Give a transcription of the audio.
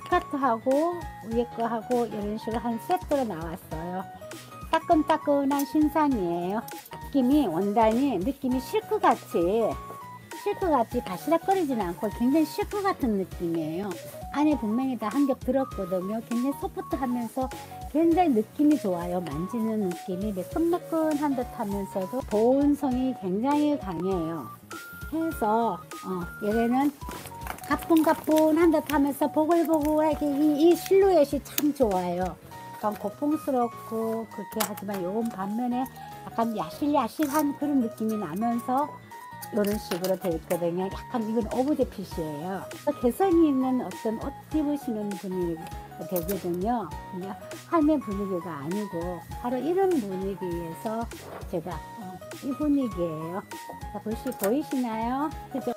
스커트하고 위에 거하고 이런 식으로 한 세트로 나왔어요. 따끈따끈한 신상이에요. 느낌이 원단이 느낌이 실크같이 바시락거리지는 않고 굉장히 실크 같은 느낌이에요. 안에 분명히 다 한 겹 들었거든요. 굉장히 소프트하면서 굉장히 느낌이 좋아요. 만지는 느낌이 매끈매끈한 듯 하면서도 보온성이 굉장히 강해요. 해서 얘네는 가뿐가뿐한 듯 하면서 보글보글하게 이 실루엣이 참 좋아요. 약간 고풍스럽고 그렇게 하지만 요건 반면에 약간 야실야실한 그런 느낌이 나면서 이런 식으로 되어 있거든요. 약간 이건 오브제 핏이에요. 개성이 있는 어떤 옷 입으시는 분이 되거든요. 그냥 할매 분위기가 아니고 바로 이런 분위기에서 제가 이 분위기예요. 자, 보이시나요? 그죠?